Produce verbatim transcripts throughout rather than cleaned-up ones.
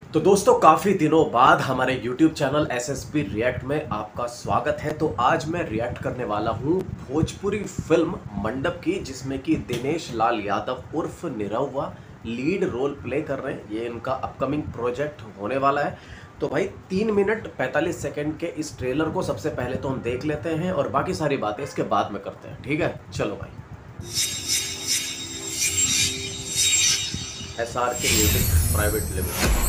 तो दोस्तों काफ़ी दिनों बाद हमारे YouTube channel S S P react में आपका स्वागत है। तो आज मैं रिएक्ट करने वाला हूँ भोजपुरी फिल्म मंडप की, जिसमें कि दिनेश लाल यादव उर्फ निरहुआ लीड रोल प्ले कर रहे हैं। ये इनका अपकमिंग प्रोजेक्ट होने वाला है। तो भाई तीन मिनट पैंतालीस सेकंड के इस ट्रेलर को सबसे पहले तो हम देख लेते हैं और बाकी सारी बातें इसके बाद में करते हैं, ठीक है? चलो भाई। S R K music private limited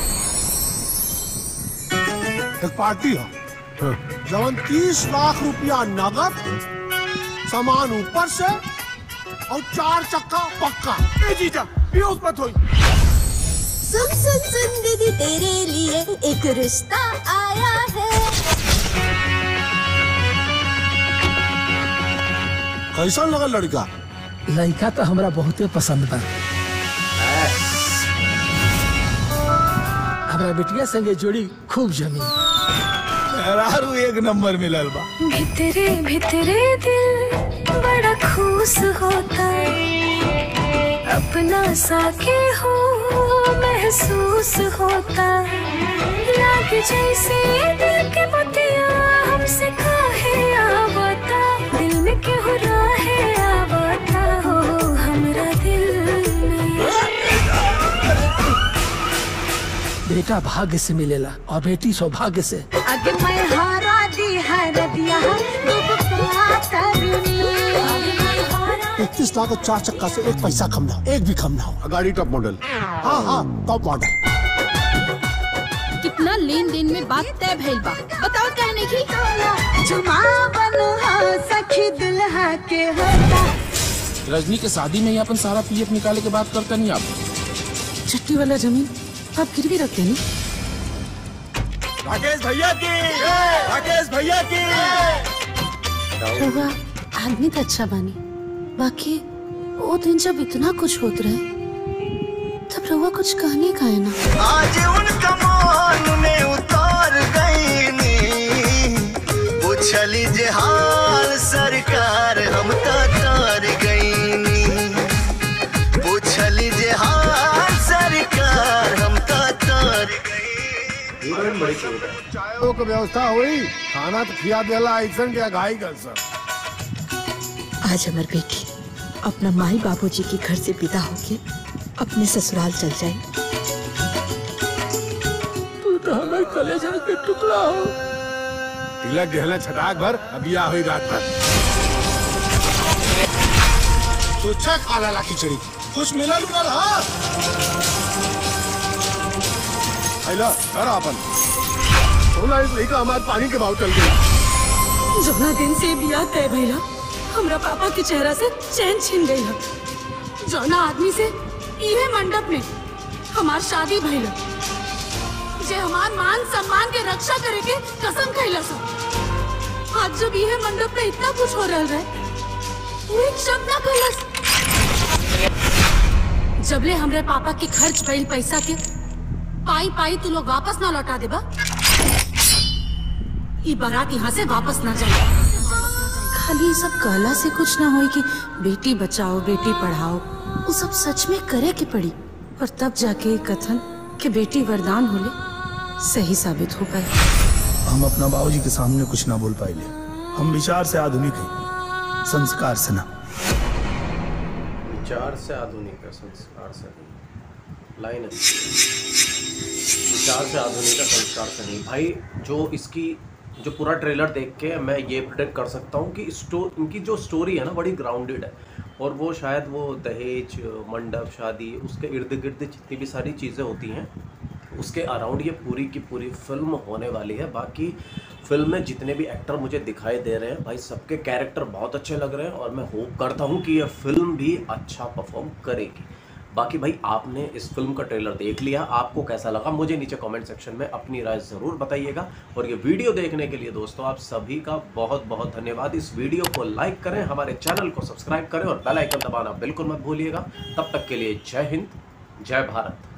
एक पार्टी है जवन तीस लाख रुपया नगद, सामान ऊपर से और चार चक्का पक्का। ए जीजा बेहोश मत होई। सुन सुन सुन दीदी, तेरे लिए एक रिश्ता आया है। कैसा लगा लड़का? लड़का तो हमरा बहुते पसंद बा। हमरा बेटिया संगे जोड़ी खूब जमी। एक नंबर मिलल बा। भितरे भितरे दिल बड़ा खुश होता है, अपना साके हो महसूस होता है। लाग जैसे दिल के बतिया हमसे काहे आवता, दिल में क्यों राहे आवता हो हमरा दिल में। बेटा भाग्य से मिलेला और बेटी सौभाग्य से। अगर मैं हारा दी हर दिया इकतीस लाख और चार चक्का से एक पैसा कम ना, एक भी कम ना हो। गाड़ी टॉप मॉडल। हाँ हाँ टॉप मॉडल। कितना लेन देन में बात तय भइल बा, बताओ कहने की। जुमावन सखी दुल्हा के होता। रजनी के शादी में ही अपन सारा पीएफ निकाले के बात करता नहीं आप। चिट्ठी वाला जमीन आप गिरवी रखते नहीं। राकेश भैया की, राकेश भैया की। रहुआ आदमी तो अच्छा बानी, बाकी वो दिन जब इतना कुछ होत रहे तब रहुआ कुछ कहने का है ना। आज उनका मान में उतार गई नी, पूछली जे हाल सरकार हम तार गई नी, पूछली जे हाल सरकार हम तार गई। चायों की व्यवस्था हुई, खाना तो खिया देला ऐसा क्या घाई कर सर। आज हमार बेटी अपना माई बाबूजी के घर से विदा होके अपने ससुराल चल जाए। तू तो हमें कलेजा के टुकड़ा हो। तिलक गहना छटाक भर अभी आ हुई रात भर। तो अच्छा खा ला खिचड़ी, कुछ मिला लुला हाँ। आइला घर अपन सोना इस लड़का हमारे पानी के भाव चल गई। जबना दिन से बियाह तय भइला, हमरा पापा के चेहरा से चैन छिन गई है। जौना आदमी से इहे मंडप में हमार शादी भइला, जे हमार मान सम्मान के रक्षा करे के कसम खइला सा, आज जब इहे मंडप में इतना कुछ हो रहा है, वो एक शब्द ना कहलस। जबले हमरे पापा के खर्च भइल पैसा के पाई पाई तू लोग वापस ना लौटा देबा, ई बारात यहाँ से वापस ना जाए। खाली सब कहला से कुछ ना होई कि बेटी बचाओ बेटी पढ़ाओ, वो सब सच में करे के पड़ी, और तब जाके कथन कि बेटी वरदान होले सही साबित हो पाए। हम अपना बाबूजी के सामने कुछ ना बोल पाए। हम विचार से आधुनिक हैं, संस्कार से ना। विचार से आधुनिक है, संस्कार से नहीं। लाइन है, विचार से आधुनिक है, संस्कार से नहीं। भाई जो इसकी जो पूरा ट्रेलर देख के मैं ये प्रेडिक्ट कर सकता हूँ कि स्टो इनकी जो स्टोरी है ना बड़ी ग्राउंडेड है, और वो शायद वो दहेज मंडप शादी उसके इर्द गिर्द जितनी भी सारी चीज़ें होती हैं उसके अराउंड ये पूरी की पूरी फिल्म होने वाली है। बाकी फिल्म में जितने भी एक्टर मुझे दिखाई दे रहे हैं भाई, सबके कैरेक्टर बहुत अच्छे लग रहे हैं, और मैं होप करता हूँ कि यह फिल्म भी अच्छा परफॉर्म करेगी। बाकी भाई आपने इस फिल्म का ट्रेलर देख लिया, आपको कैसा लगा मुझे नीचे कमेंट सेक्शन में अपनी राय ज़रूर बताइएगा। और ये वीडियो देखने के लिए दोस्तों आप सभी का बहुत बहुत धन्यवाद। इस वीडियो को लाइक करें, हमारे चैनल को सब्सक्राइब करें और बेल आइकन दबाना बिल्कुल मत भूलिएगा। तब तक के लिए जय हिंद, जय भारत।